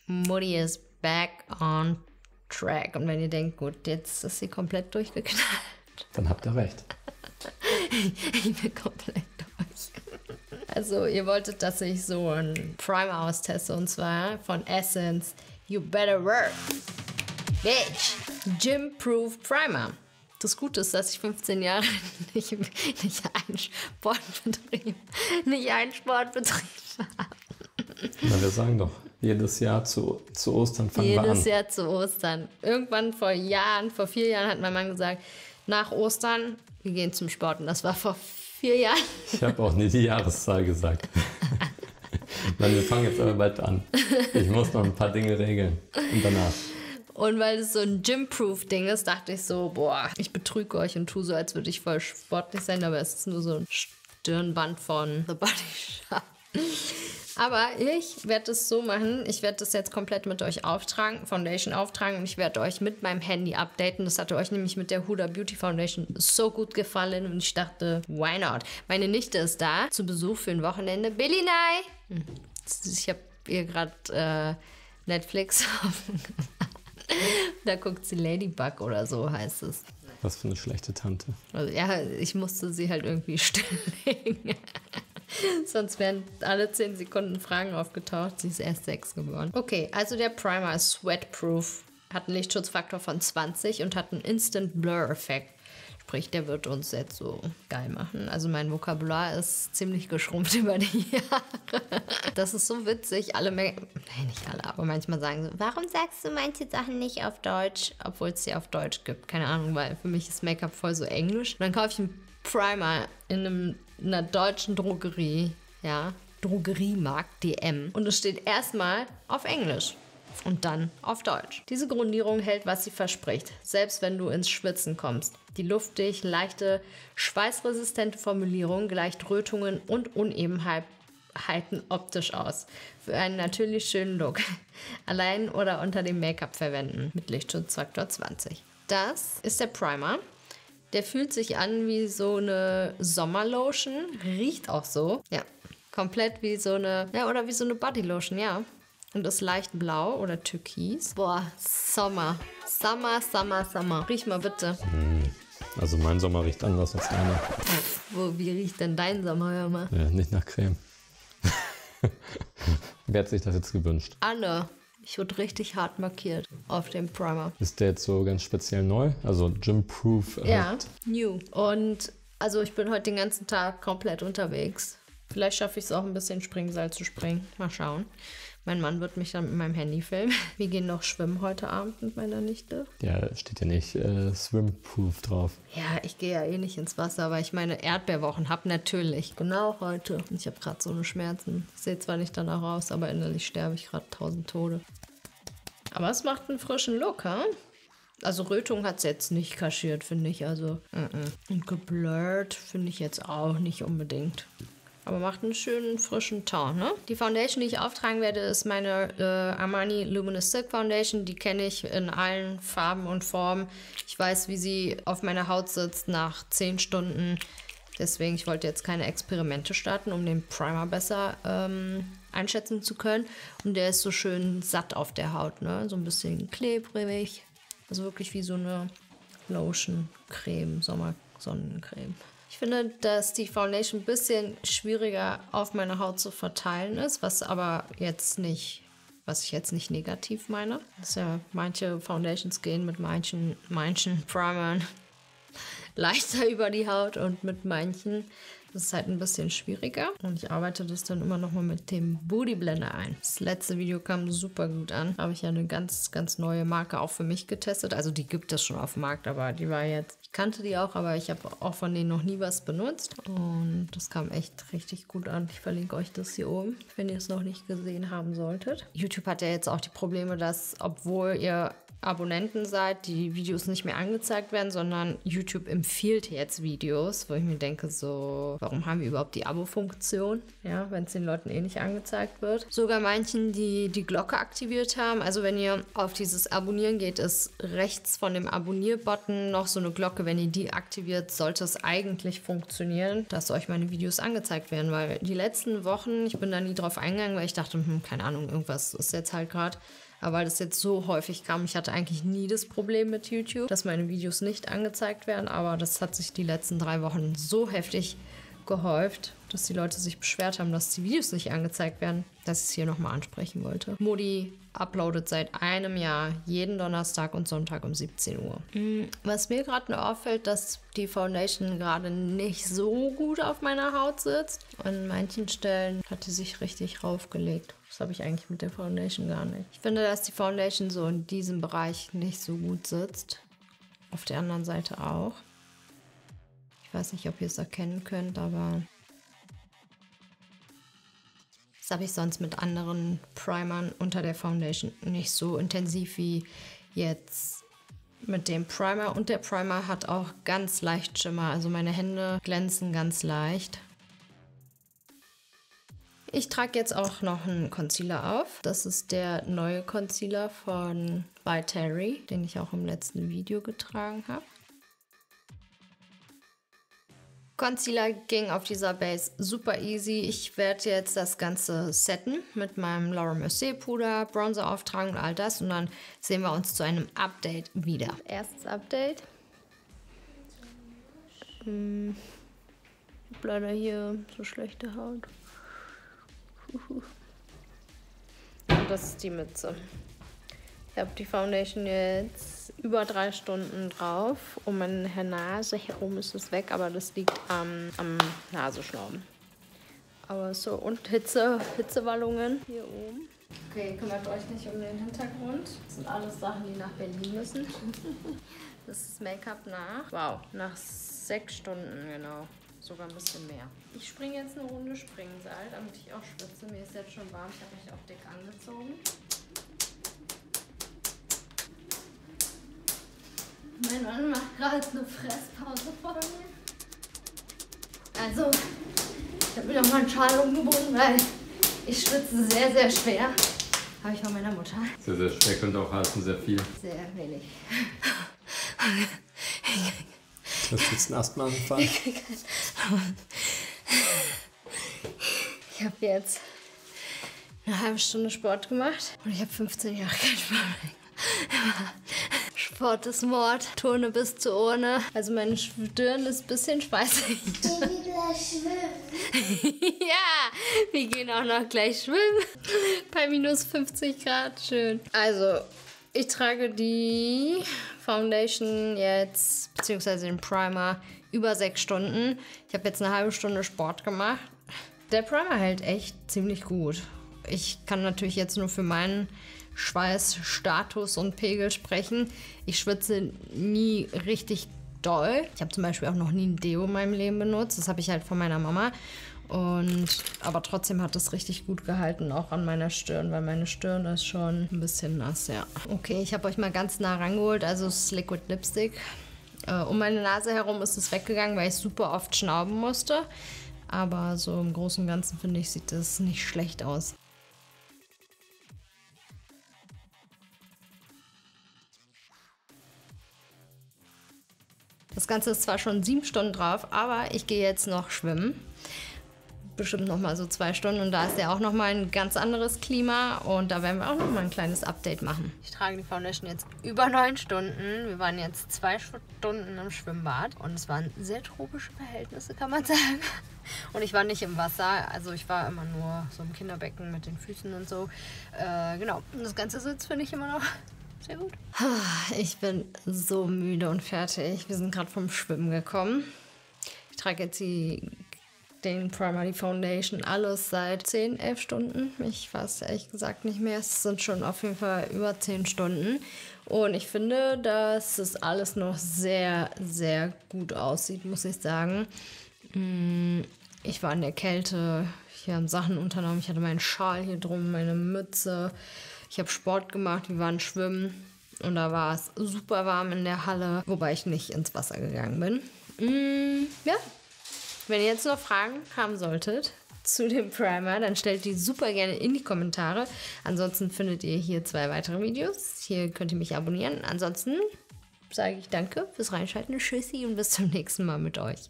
Mutti is back on track. Und wenn ihr denkt, gut, jetzt ist sie komplett durchgeknallt. Dann habt ihr recht. Ich bin komplett durch. Also ihr wolltet, dass ich so einen Primer austeste, und zwar von Essence You Better Work. Bitch. Gym Proof Primer. Das Gute ist, dass ich 15 Jahre nicht einen Sportbetrieb habe. Na, wir sagen doch, jedes Jahr zu Ostern fangen wir an. Jedes Jahr zu Ostern. Irgendwann vor 4 Jahren hat mein Mann gesagt, nach Ostern, wir gehen zum Sport. Und das war vor 4 Jahren. Ich habe auch nie die Jahreszahl gesagt. Nein, wir fangen jetzt aber bald an. Ich muss noch ein paar Dinge regeln. Und danach. Und weil es so ein Gym-Proof-Ding ist, dachte ich so, boah, ich betrüge euch und tue so, als würde ich voll sportlich sein, aber es ist nur so ein Stirnband von The Body Shop. Aber ich werde es so machen, ich werde das jetzt komplett mit euch auftragen, Foundation auftragen, und ich werde euch mit meinem Handy updaten. Das hatte euch nämlich mit der Huda Beauty Foundation so gut gefallen und ich dachte, why not? Meine Nichte ist da, zu Besuch für ein Wochenende. Billy Nye! Ich habe ihr gerade Netflix offen gemacht. Da guckt sie Ladybug oder so, heißt es. Was für eine schlechte Tante. Also, ja, ich musste sie halt irgendwie stilllegen. Sonst wären alle 10 Sekunden Fragen aufgetaucht. Sie ist erst 6 geworden. Okay, also der Primer ist sweatproof, hat einen Lichtschutzfaktor von 20 und hat einen Instant Blur-Effekt. Sprich, der wird uns jetzt so geil machen. Also mein Vokabular ist ziemlich geschrumpft über die Jahre. Das ist so witzig. Nein, nicht alle, aber manchmal sagen so, warum sagst du manche Sachen nicht auf Deutsch, obwohl es sie auf Deutsch gibt? Keine Ahnung, weil für mich ist Make-up voll so englisch. Und dann kaufe ich einen Primer in einer deutschen Drogerie, ja, Drogeriemarkt, DM. Und es steht erstmal auf Englisch. Und dann auf Deutsch. Diese Grundierung hält, was sie verspricht, selbst wenn du ins Schwitzen kommst. Die luftig, leichte, schweißresistente Formulierung gleicht Rötungen und Unebenheiten optisch aus. Für einen natürlich schönen Look. Allein oder unter dem Make-up verwenden. Mit Lichtschutzfaktor 20. Das ist der Primer. Der fühlt sich an wie so eine Sommerlotion. Riecht auch so. Ja, komplett wie so eine, ja, oder wie so eine Bodylotion, ja. Und ist leicht blau oder türkis. Boah, Sommer. Sommer. Riech mal bitte. Also mein Sommer riecht anders als deiner. Wie riecht denn dein Sommer, hör mal? Ja, nicht nach Creme. Wer hat sich das jetzt gewünscht? Anne. Ich wurde richtig hart markiert auf dem Primer. Ist der jetzt so ganz speziell neu? Also Gym-Proof? Ja, new. Und also ich bin heute den ganzen Tag komplett unterwegs. Vielleicht schaffe ich es auch ein bisschen Springseil zu springen. Mal schauen. Mein Mann wird mich dann mit meinem Handy filmen. Wir gehen noch schwimmen heute Abend mit meiner Nichte. Ja, steht ja nicht Swim-Proof drauf. Ja, ich gehe ja eh nicht ins Wasser, aber ich meine Erdbeerwochen habe natürlich. Genau heute. Ich habe gerade so eine Schmerzen. Ich sehe zwar nicht danach aus, aber innerlich sterbe ich gerade 1000 Tode. Aber es macht einen frischen Look, ha? Also Rötung hat es jetzt nicht kaschiert, finde ich. Also, Und geblurrt finde ich jetzt auch nicht unbedingt. Aber macht einen schönen, frischen Ton, ne? Die Foundation, die ich auftragen werde, ist meine Armani Luminous Silk Foundation. Die kenne ich in allen Farben und Formen. Ich weiß, wie sie auf meiner Haut sitzt nach 10 Stunden. Deswegen, ich wollte jetzt keine Experimente starten, um den Primer besser einschätzen zu können. Und der ist so schön satt auf der Haut, ne? So ein bisschen klebrig. Also wirklich wie so eine Lotion-Creme, Sommersonnencreme. Ich finde, dass die Foundation ein bisschen schwieriger auf meiner Haut zu verteilen ist, was ich jetzt nicht negativ meine. Das ist ja, manche Foundations gehen mit manchen Primern leichter über die Haut und mit manchen das ist halt ein bisschen schwieriger. Und ich arbeite das dann immer noch mal mit dem Booty Blender ein. Das letzte Video kam super gut an. Da habe ich ja eine ganz, ganz neue Marke auch für mich getestet. Also die gibt es schon auf dem Markt, aber die war jetzt... Ich kannte die auch, aber ich habe auch von denen noch nie was benutzt. Und das kam echt richtig gut an. Ich verlinke euch das hier oben, wenn ihr es noch nicht gesehen haben solltet. YouTube hat ja jetzt auch die Probleme, dass, obwohl ihr Abonnenten seid, die Videos nicht mehr angezeigt werden, sondern YouTube empfiehlt jetzt Videos, wo ich mir denke, so, warum haben wir überhaupt die Abo-Funktion, ja, wenn es den Leuten eh nicht angezeigt wird. Sogar manchen, die die Glocke aktiviert haben, also wenn ihr auf dieses Abonnieren geht, ist rechts von dem Abonnier-Button noch so eine Glocke, wenn ihr die aktiviert, sollte es eigentlich funktionieren, dass euch meine Videos angezeigt werden, weil die letzten Wochen, ich bin da nie drauf eingegangen, weil ich dachte, keine Ahnung, irgendwas ist jetzt halt gerade. Aber weil das jetzt so häufig kam, ich hatte eigentlich nie das Problem mit YouTube, dass meine Videos nicht angezeigt werden. Aber das hat sich die letzten 3 Wochen so heftig gehäuft, dass die Leute sich beschwert haben, dass die Videos nicht angezeigt werden, dass ich es hier nochmal ansprechen wollte. Modi uploadet seit einem Jahr jeden Donnerstag und Sonntag um 17 Uhr. Was mir gerade nur auffällt, dass die Foundation gerade nicht so gut auf meiner Haut sitzt. An manchen Stellen hat sie sich richtig raufgelegt. Das habe ich eigentlich mit der Foundation gar nicht. Ich finde, dass die Foundation so in diesem Bereich nicht so gut sitzt. Auf der anderen Seite auch. Ich weiß nicht, ob ihr es erkennen könnt, aber das habe ich sonst mit anderen Primern unter der Foundation nicht so intensiv wie jetzt mit dem Primer. Und der Primer hat auch ganz leicht Schimmer. Also meine Hände glänzen ganz leicht. Ich trage jetzt auch noch einen Concealer auf. Das ist der neue Concealer von By Terry, den ich auch im letzten Video getragen habe. Concealer ging auf dieser Base super easy. Ich werde jetzt das Ganze setten mit meinem Laura Mercier Puder, Bronzer auftragen und all das. Und dann sehen wir uns zu einem Update wieder. Erstes Update. Ich habe leider hier so schlechte Haut. Und das ist die Mütze. Ich habe die Foundation jetzt über 3 Stunden drauf. Um meine Nase herum ist es weg, aber das liegt am Nasenschnauben. Aber so, und Hitzewallungen hier oben. Okay, kümmert euch nicht um den Hintergrund. Das sind alles Sachen, die nach Berlin müssen. Das ist Make-up nach. Wow, nach 6 Stunden, genau. Sogar ein bisschen mehr. Ich springe jetzt eine Runde Springseil, damit ich auch schwitze. Mir ist jetzt schon warm, ich habe mich auch dick angezogen. Mein Mann macht gerade eine Fresspause vor mir. Also, ich habe mir noch mal einen Schal umgebunden, weil ich schwitze sehr, sehr schwer. Habe ich von meiner Mutter. Sehr, sehr schwer, könnte auch heißen, sehr viel. Sehr wenig. Hast du jetzt einen Asthmaanfall? Ich habe jetzt eine halbe Stunde Sport gemacht und ich habe 15 Jahre keinen Sport mehr. Sport ist Mord, Turne bis zur Urne. Also meine Stirn ist ein bisschen schweißig. Ich will gleich schwimmen. Ja, wir gehen auch noch gleich schwimmen. Bei minus 50 Grad, schön. Also, ich trage die Foundation jetzt, beziehungsweise den Primer, über 6 Stunden. Ich habe jetzt eine halbe Stunde Sport gemacht. Der Primer hält echt ziemlich gut. Ich kann natürlich jetzt nur für meinen Schweißstatus und Pegel sprechen. Ich schwitze nie richtig doll. Ich habe zum Beispiel auch noch nie ein Deo in meinem Leben benutzt. Das habe ich halt von meiner Mama. Aber trotzdem hat es richtig gut gehalten, auch an meiner Stirn, weil meine Stirn ist schon ein bisschen nass, ja. Okay, ich habe euch mal ganz nah rangeholt, also es ist Liquid Lipstick. Um meine Nase herum ist es weggegangen, weil ich super oft schnauben musste. Aber so im Großen und Ganzen, finde ich, sieht das nicht schlecht aus. Das Ganze ist zwar schon 7 Stunden drauf, aber ich gehe jetzt noch schwimmen. Bestimmt noch mal so 2 Stunden und da ist ja auch noch mal ein ganz anderes Klima und da werden wir auch noch mal ein kleines Update machen. Ich trage die Foundation jetzt über 9 Stunden. Wir waren jetzt 2 Stunden im Schwimmbad und es waren sehr tropische Verhältnisse, kann man sagen. Und ich war nicht im Wasser, also ich war immer nur so im Kinderbecken mit den Füßen und so. Genau, und das Ganze sitzt, finde ich, immer noch sehr gut. Ich bin so müde und fertig. Wir sind gerade vom Schwimmen gekommen. Ich trage jetzt den Primer, die Foundation, alles seit 10, 11 Stunden. Ich weiß ehrlich gesagt nicht mehr. Es sind schon auf jeden Fall über 10 Stunden. Und ich finde, dass es alles noch sehr, sehr gut aussieht, muss ich sagen. Ich war in der Kälte, ich habe Sachen unternommen. Ich hatte meinen Schal hier drum, meine Mütze. Ich habe Sport gemacht, wir waren schwimmen. Und da war es super warm in der Halle, wobei ich nicht ins Wasser gegangen bin. Ja, wenn ihr jetzt noch Fragen haben solltet zu dem Primer, dann stellt die super gerne in die Kommentare. Ansonsten findet ihr hier 2 weitere Videos. Hier könnt ihr mich abonnieren. Ansonsten sage ich danke fürs Reinschalten, tschüssi und bis zum nächsten Mal mit euch.